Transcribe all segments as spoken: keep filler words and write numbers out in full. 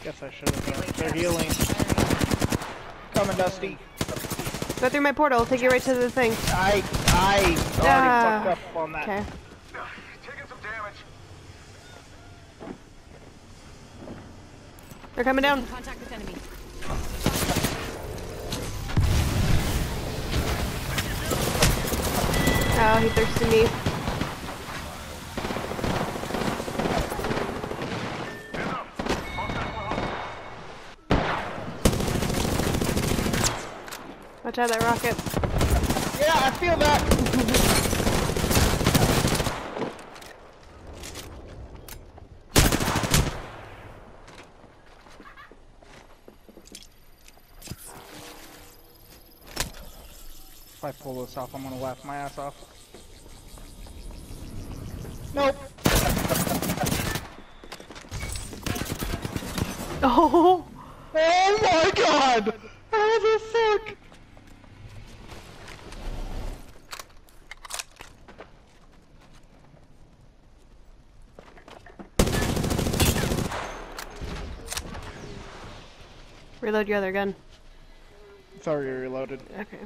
Guess I should have done. They're healing. Coming, Dusty. Go through my portal. I'll take you right to the thing. I I already Ah, fucked up on that. Okay. Taking some damage. They're coming down. Contact with enemy. Oh, he thirsted me. Watch out, that rocket. Yeah, I feel that. If I pull this off, I'm gonna laugh my ass off. Nope. Oh! Oh my god! How the fuck? Reload your other gun. It's already reloaded. Okay.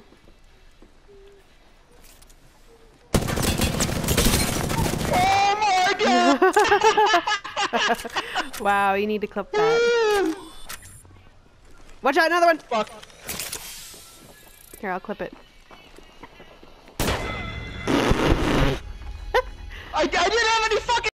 Oh my god! Wow, you need to clip that. Watch out, another one! Fuck. Here, I'll clip it. I, I didn't have any fucking